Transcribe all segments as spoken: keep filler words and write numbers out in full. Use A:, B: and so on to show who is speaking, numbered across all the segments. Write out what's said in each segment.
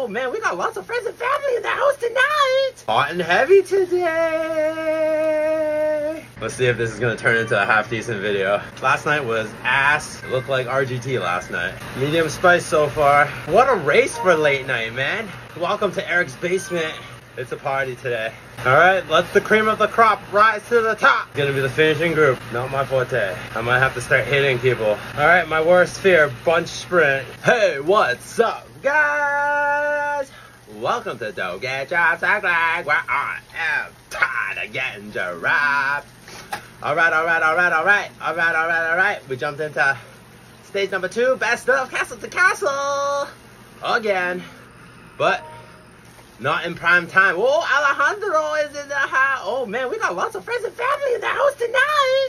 A: Oh man, we got lots of friends and family in the house tonight. Hot and heavy today. Let's see if this is gonna turn into a half decent video. Last night was ass. It looked like R G T last night. Medium spice so far. What a race for late night, man. Welcome to Eric's basement. It's a party today. All right, let the cream of the crop rise to the top. It's gonna be the finishing group, not my forte. I might have to start hitting people. All right, my worst fear, bunch sprint. Hey, what's up, guys? Welcome to Don't Get Dropped Act Like, where I am tired of getting dropped. All right, all right, all right, all right, all right, all right, all right. We jumped into stage number two, best of Castle to Castle again, but not in prime time. Oh, Alejandro is in the house. Oh man, we got lots of friends and family in the house tonight.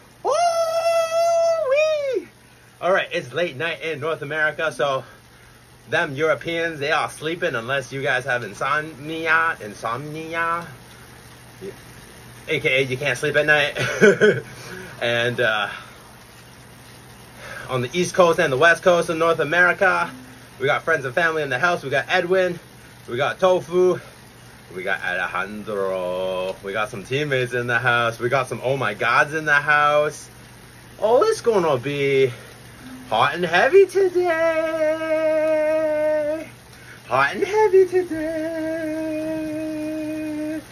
A: Oh, wee. All right, it's late night in North America, so them Europeans, they are sleeping unless you guys have insomnia, insomnia, A K A you can't sleep at night. And uh, on the East Coast and the West Coast of North America, we got friends and family in the house. We got Edwin, we got Tofu, we got Alejandro, we got some teammates in the house, we got some oh my gods in the house. Oh, it's gonna be hot and heavy today. Hot and heavy today.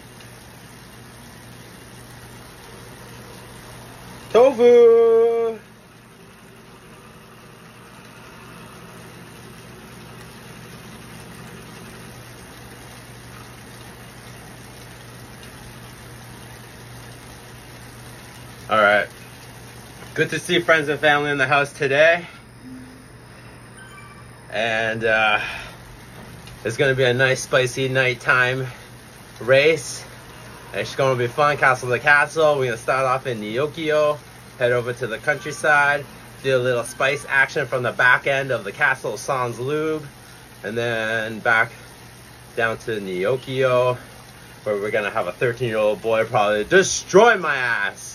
A: Tofu. All right, good to see friends and family in the house today, and uh, it's gonna be a nice spicy nighttime race. It's gonna be fun. Castle to Castle. We're gonna start off in Nyokio, head over to the countryside, do a little spice action from the back end of the Castle Sans Lube, and then back down to Nyokio, where we're gonna have a thirteen year old boy probably destroy my ass.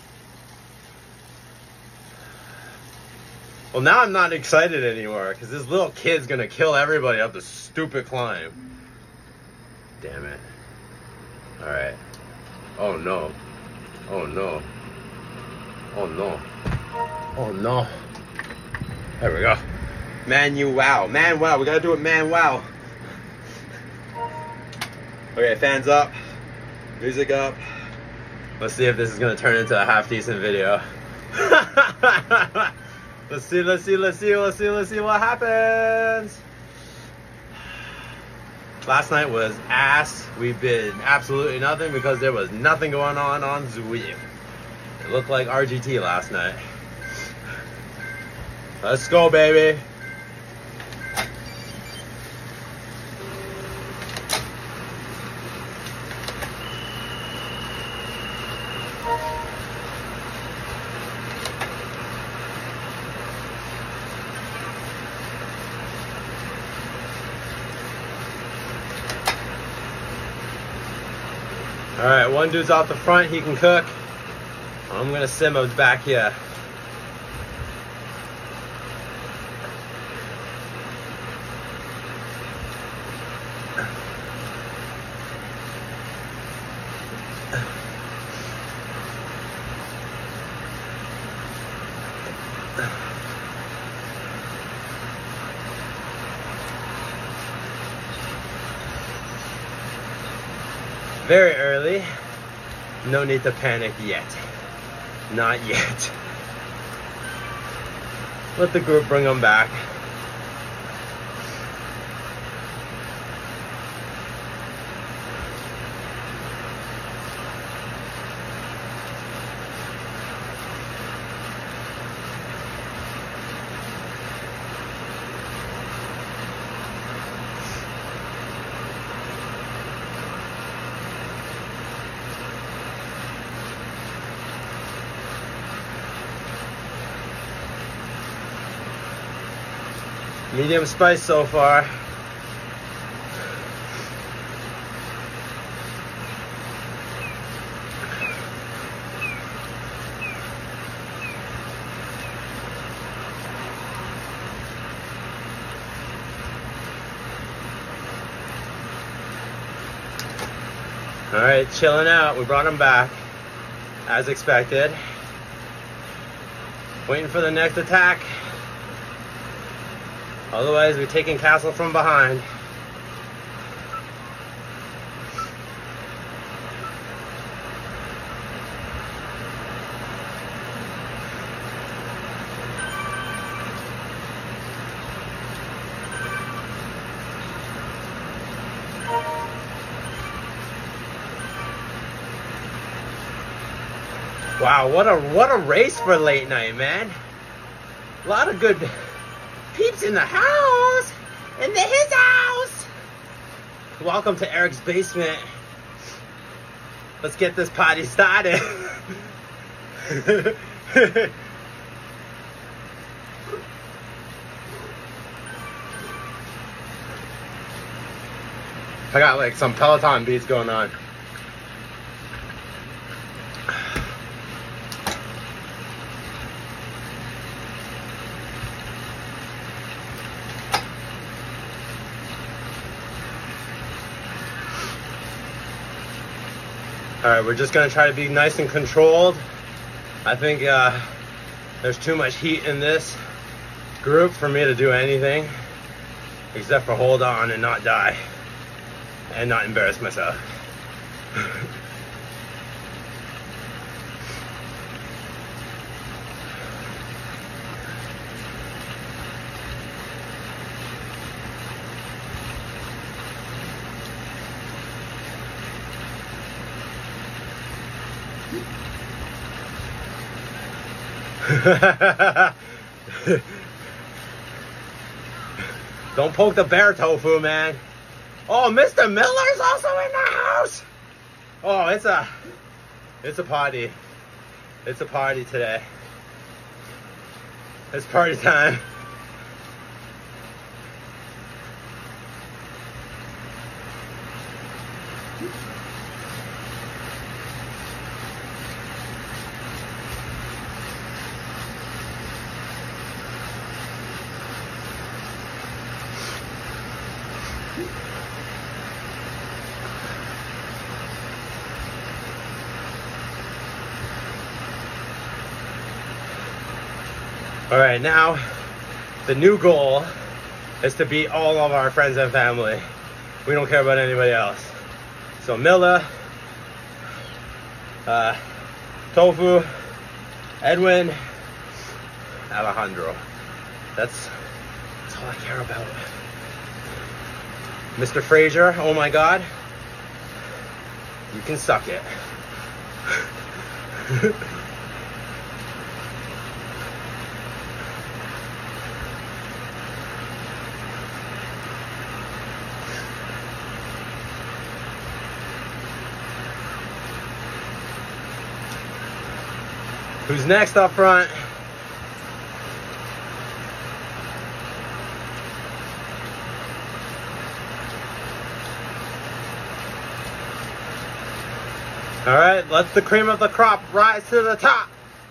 A: Well, now I'm not excited anymore because this little kid's gonna kill everybody up this stupid climb. Damn it. All right. Oh no. Oh no. Oh no. Oh no. There we go. Man, you wow. Man, wow. We gotta do it, man, wow. Okay, fans up. Music up. Let's see if this is gonna turn into a half decent video. Let's see, let's see, let's see, let's see, let's see what happens. Last night was ass. We did absolutely nothing because there was nothing going on on Zwift. It looked like R G T last night. Let's go, baby. All right, one dude's out the front, he can cook. I'm gonna simmer back here. Very early. No need to panic yet. Not yet. Let the group bring them back. Medium spice so far. All right, chilling out. We brought him back, as expected. Waiting for the next attack. Otherwise, we're taking Castle from behind. Wow, what a what a race for late night, man. A lot of good peeps in the house. In the his house. Welcome to Eric's basement. Let's get this party started. I got like some Peloton beats going on. All right, we're just gonna try to be nice and controlled. I think uh, there's too much heat in this group for me to do anything except for hold on and not die and not embarrass myself. Don't poke the bear, Tofu, man. Oh, Mister Miller's also in the house. Oh, it's a, it's a party. It's a party today. It's party time. All right, now the new goal is to beat all of our friends and family. We don't care about anybody else. So Milla, uh, Tofu, Edwin, Alejandro. That's, that's all I care about. Mister Frazier, oh my God, you can suck it. Who's next up front? All right, let's the cream of the crop rise to the top.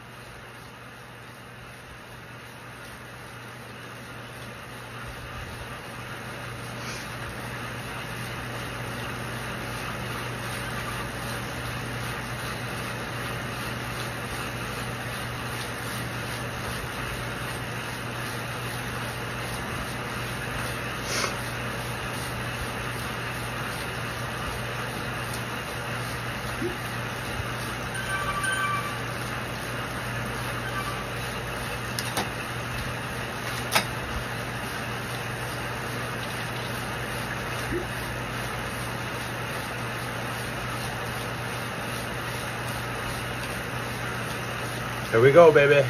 A: Here we go, baby.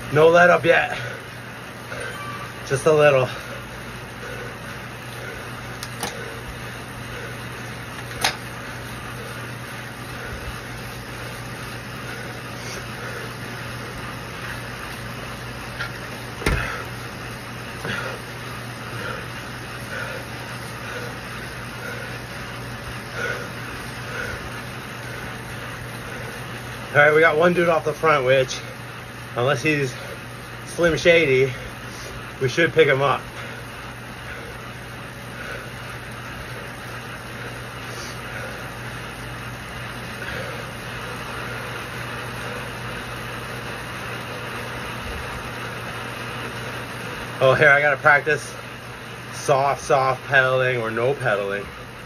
A: No let up yet. Just a little. All right, we got one dude off the front, which, unless he's Slim Shady, we should pick him up. Oh, here, I gotta practice soft, soft pedaling or no pedaling.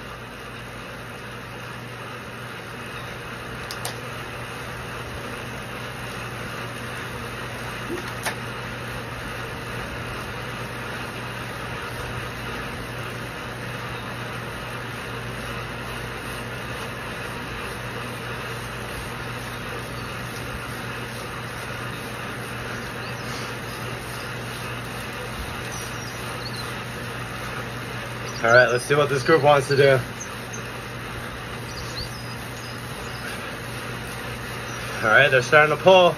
A: All right, let's see what this group wants to do. All right, they're starting to pull.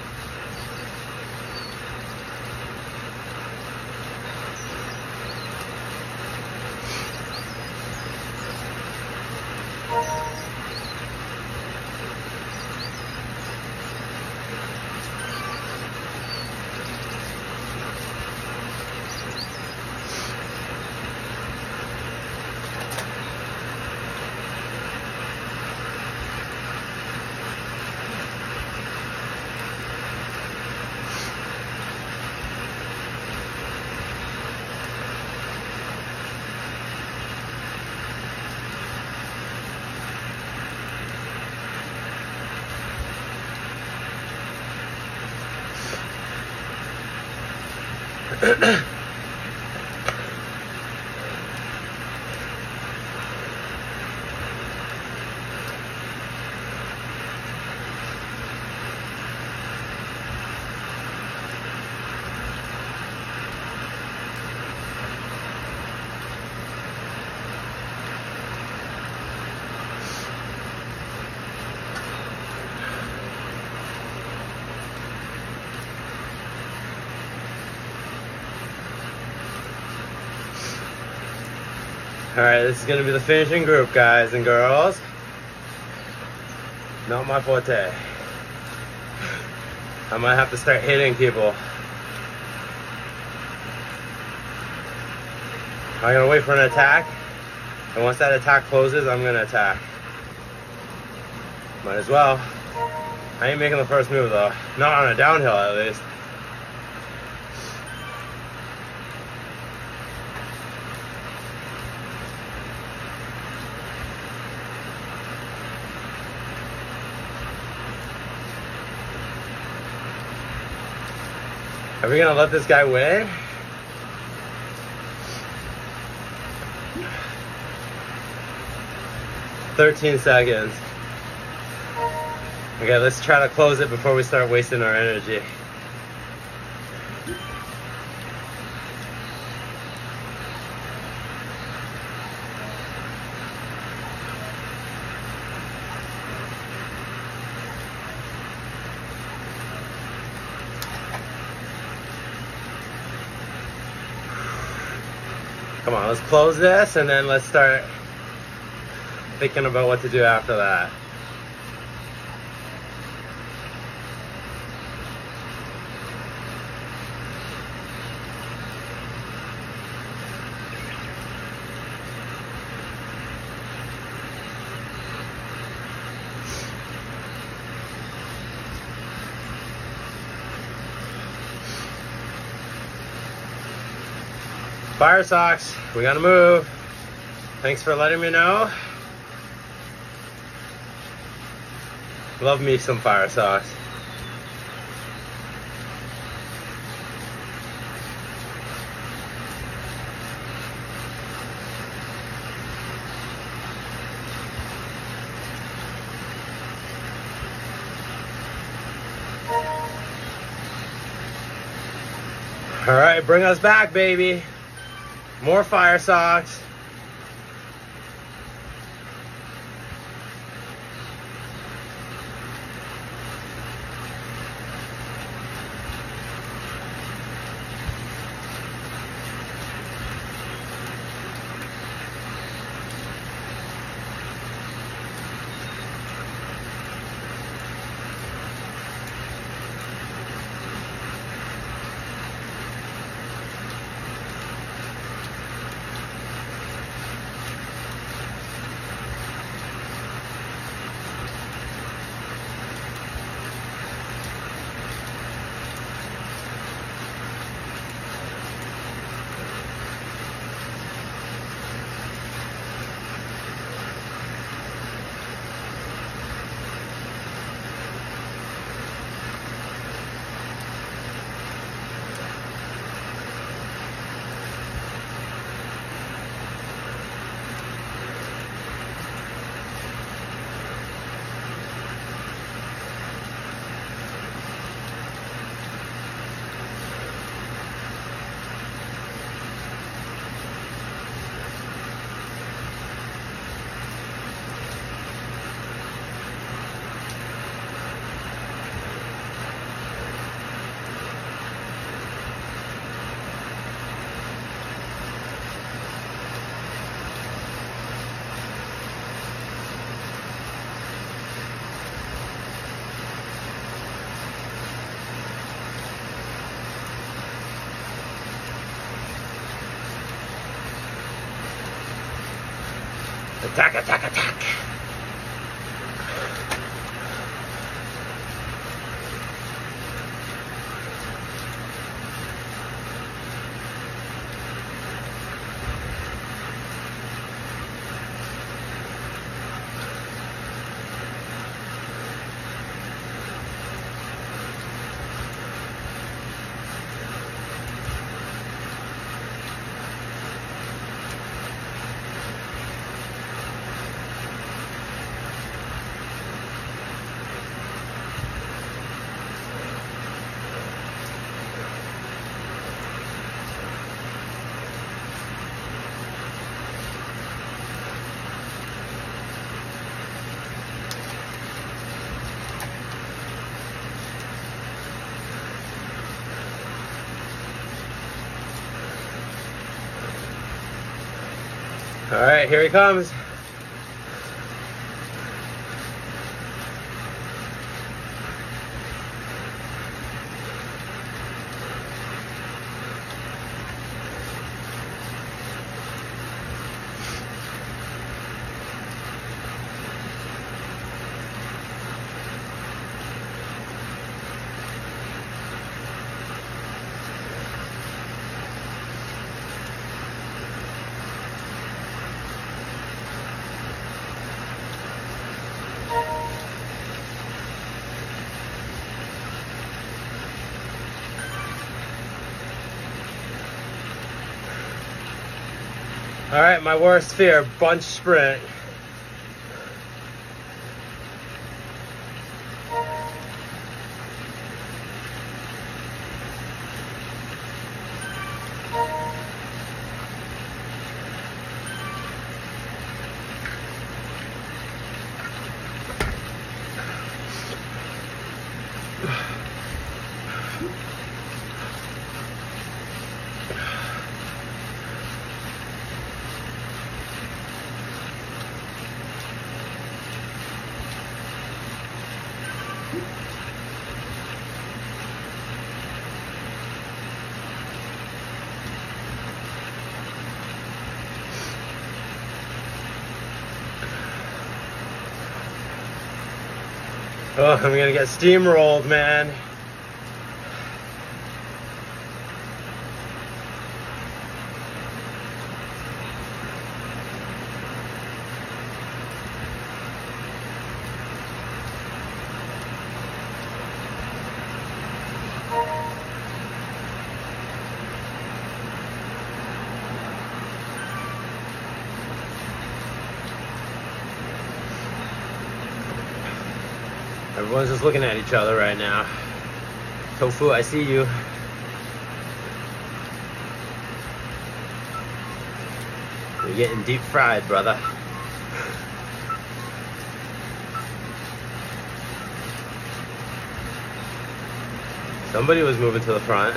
A: All right, this is gonna be the finishing group, guys and girls. Not my forte. I might have to start hitting people. I'm gonna wait for an attack, and once that attack closes, I'm gonna attack. Might as well. I ain't making the first move though. Not on a downhill, at least. Are we gonna let this guy win? thirteen seconds. Okay, let's try to close it before we start wasting our energy. Come on, let's close this and then let's start thinking about what to do after that. Fire socks, we gotta move. Thanks for letting me know. Love me some fire socks. All right, bring us back, baby. More fire socks. Attack, attack, attack. All right, here he comes. All right, my worst fear, bunch sprint. Oh, I'm gonna get steamrolled, man. Everyone's just looking at each other right now. Tofu, I see you. You're getting deep fried, brother. Somebody was moving to the front.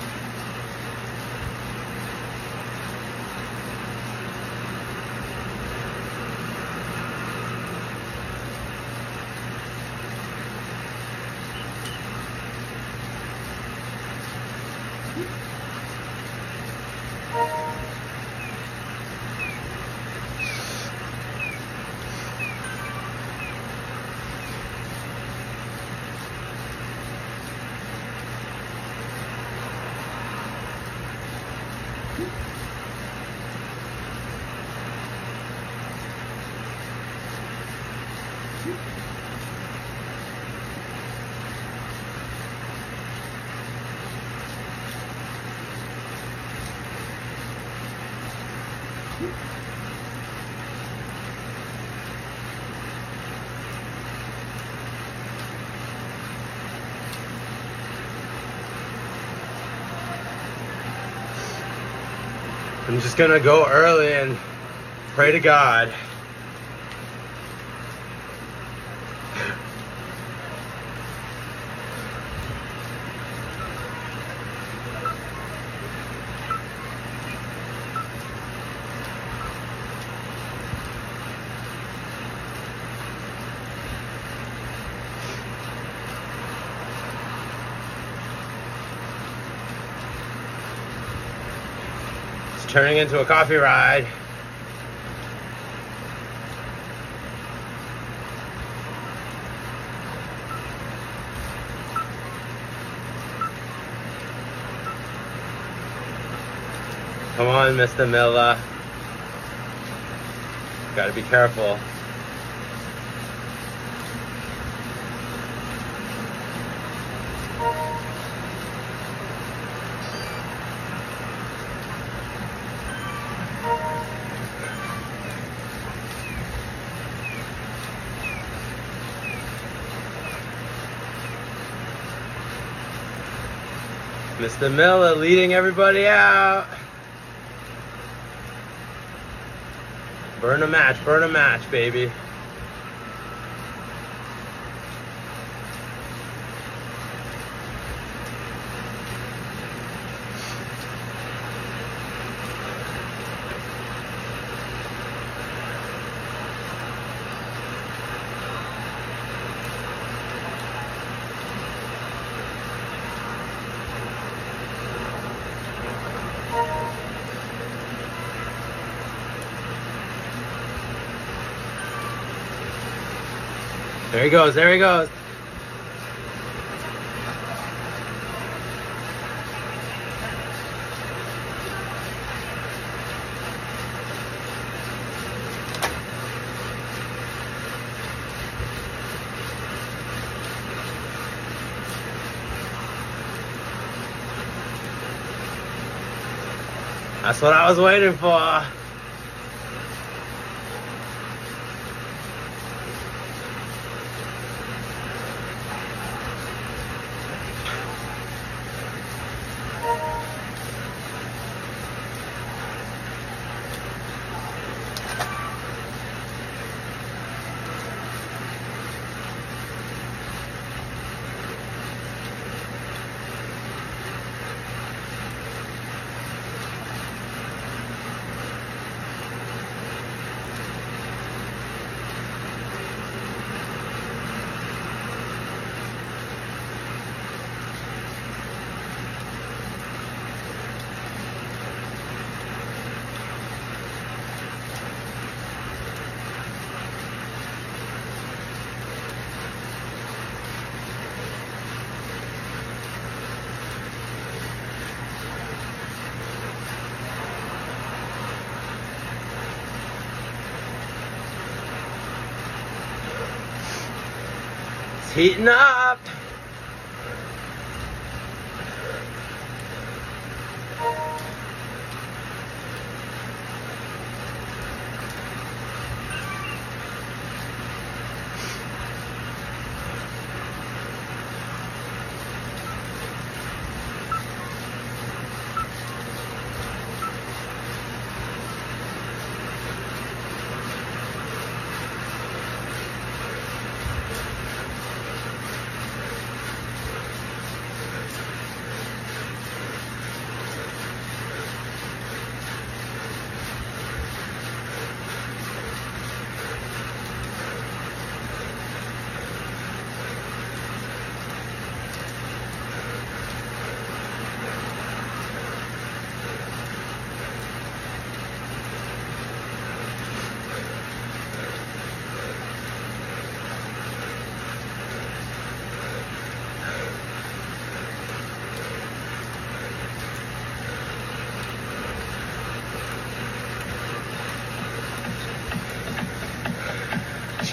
A: I'm just gonna go early and pray to God. Turning into a coffee ride. Come on, Mister Miller. Gotta be careful. Mister Miller leading everybody out. Burn a match, burn a match, baby. There he goes, there he goes. That's what I was waiting for. Heating up.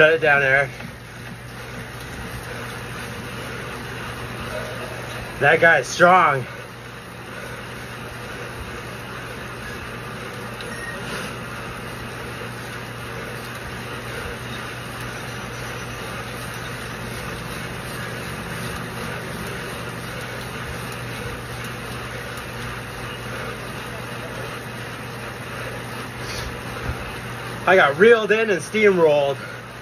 A: Shut it down, Eric. That guy's strong. I got reeled in and steamrolled.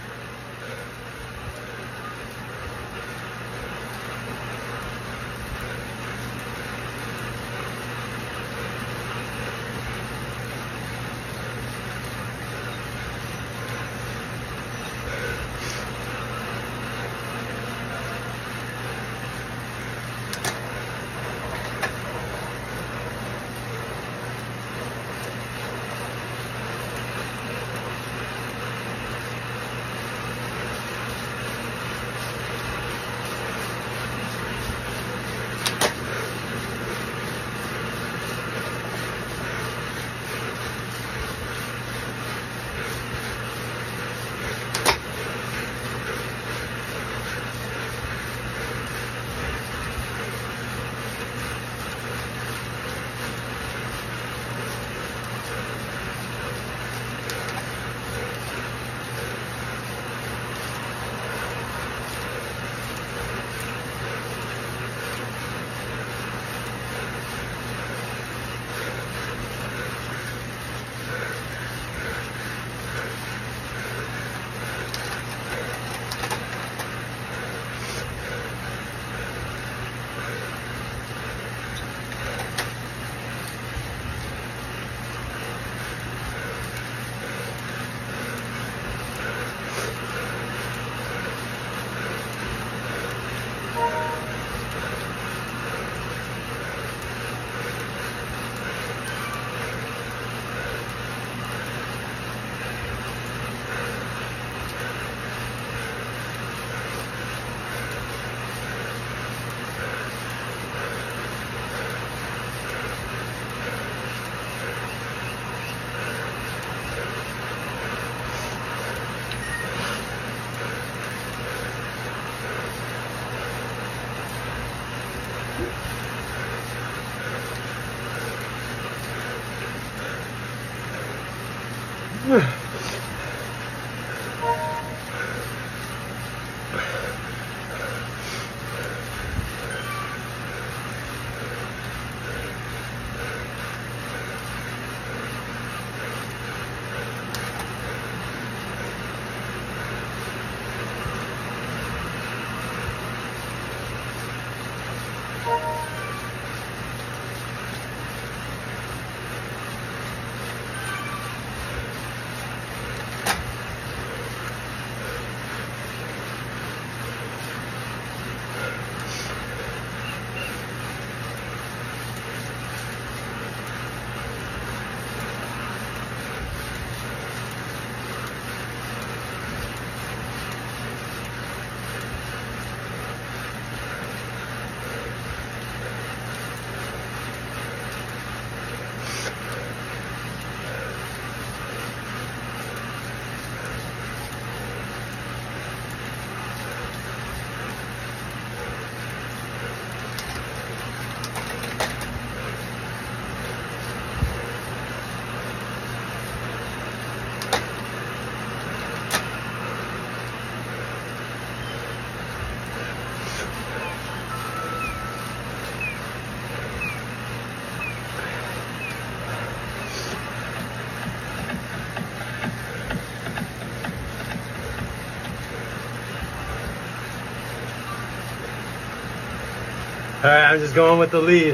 B: All right, I'm just going with the lead.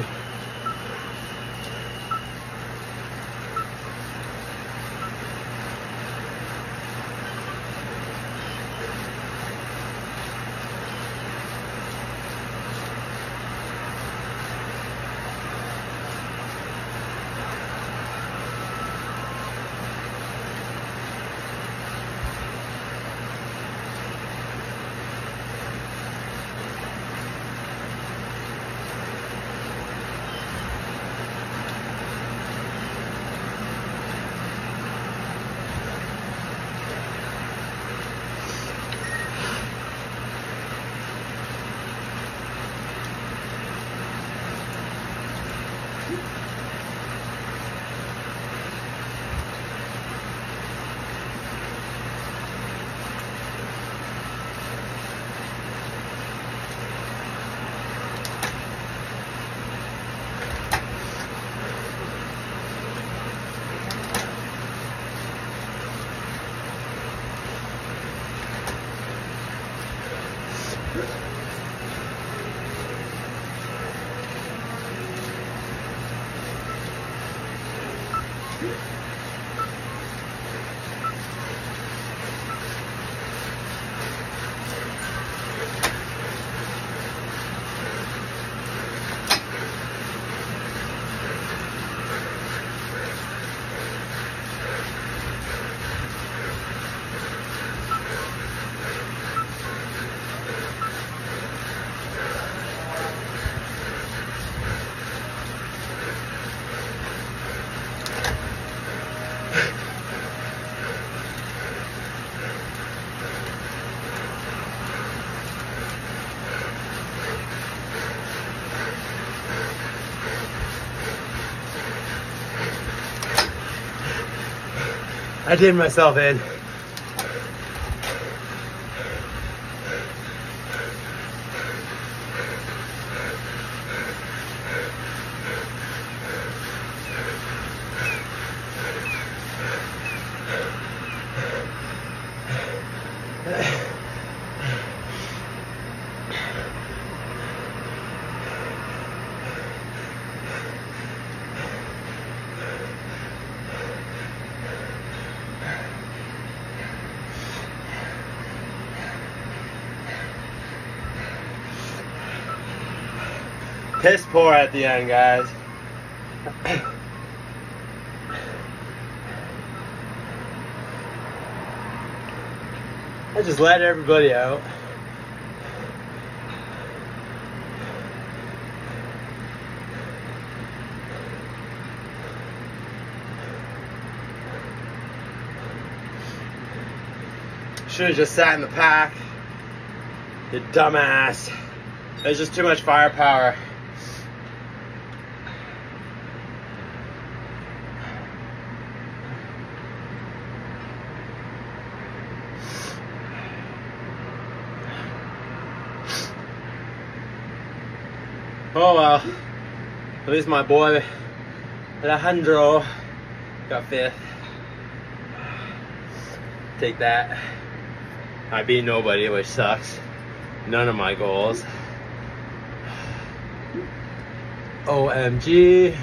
A: I did myself in. Piss poor at the end, guys. I just let everybody out. Should have just sat in the pack. You dumbass. There's just too much firepower. Oh well, at least my boy Alejandro got fifth. Take that. I beat nobody, which sucks. None of my goals. O M G.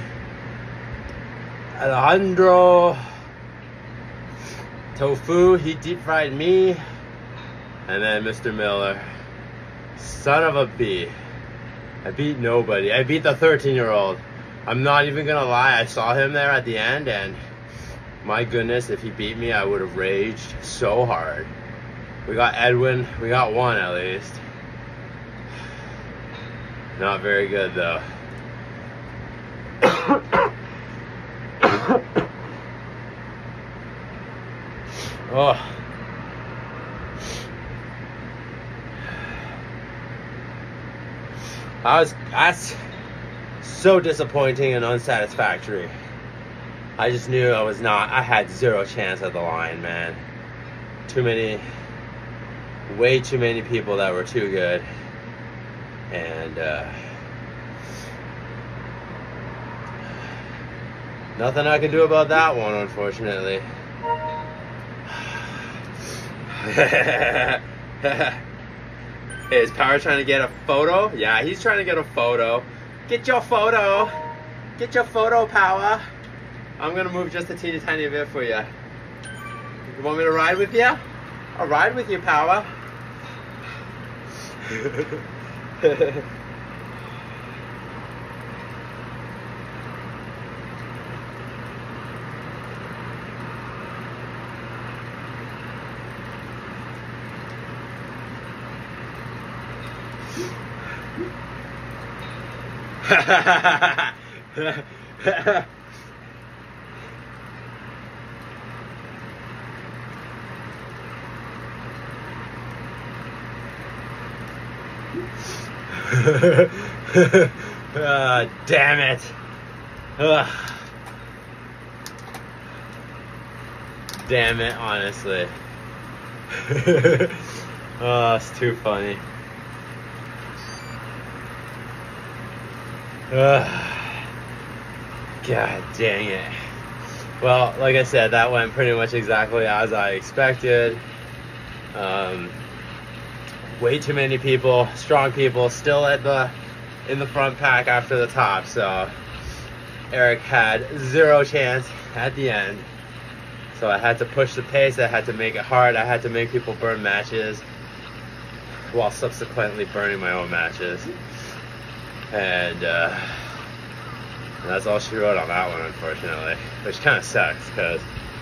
A: Alejandro. Tofu, he deep fried me. And then Mister Miller. Son of a bee. I beat nobody. I beat the thirteen year old. I'm not even gonna lie, I saw him there at the end and my goodness, if he beat me, I would have raged so hard. We got Edwin, we got one at least. Not very good though. Oh. I was, that's so disappointing and unsatisfactory. I just knew I was not, I had zero chance at the line, man. Too many, way too many people that were too good. And, uh, nothing I can do about that one, unfortunately. Is Power trying to get a photo? Yeah, he's trying to get a photo. Get your photo. Get your photo, Power. I'm gonna move just a teeny tiny bit for you. You want me to ride with you? I'll ride with you, Power. uh, damn it. Ugh. Damn it, honestly. Oh, it's too funny. Ugh. God dang it. Well, like I said, that went pretty much exactly as I expected. Um, way too many people, strong people, still at the in the front pack after the top. So Eric had zero chance at the end. So I had to push the pace. I had to make it hard. I had to make people burn matches, while subsequently burning my own matches. And uh, that's all she wrote on that one, unfortunately, which kind of sucks because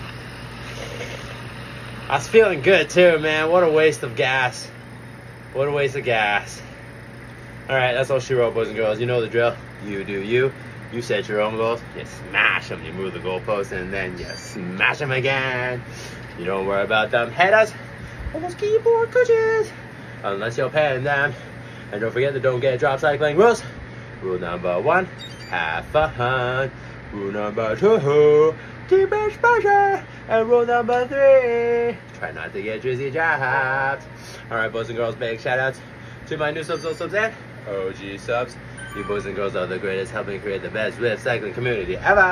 A: I was feeling good too, man. What a waste of gas. What a waste of gas. Alright, that's all she wrote, boys and girls. You know the drill. You do you. You set your own goals. You smash them. You move the goalpost and then you smash them again. You don't worry about them haters or those keyboard coaches unless you're paying them. And don't forget the don't get drop cycling rules. Rule number one, have fun. Rule number two, keep exposure. And rule number three, try not to get drizzy jobs. Alright, boys and girls, big shout outs to my new subs, old subs, and O G subs. You boys and girls are the greatest, helping create the best Swift cycling community ever.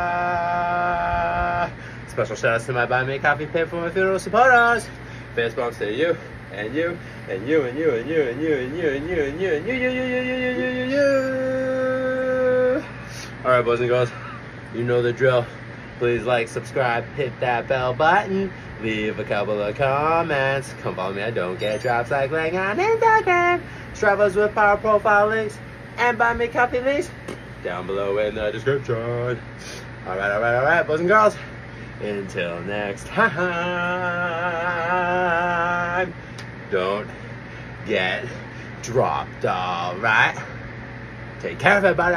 A: Special shout outs to my Buy Me Coffee pin for my funeral supporters. Fist bumps to you, and you, and you, and you, and you, and you, and you, and you, and you, and you, you, you, you, you, you, you, you. Alright, boys and girls, you know the drill. Please like, subscribe, hit that bell button, leave a couple of comments. Come follow me at Don't Get Drop Cycling on Instagram. Travelers with power profile links and Buy Me Coffee links down below in the description. Alright, alright, alright, boys and girls. Until next time, don't get dropped, alright? Take care, everybody.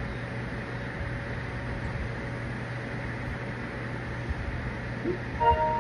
A: Thank you.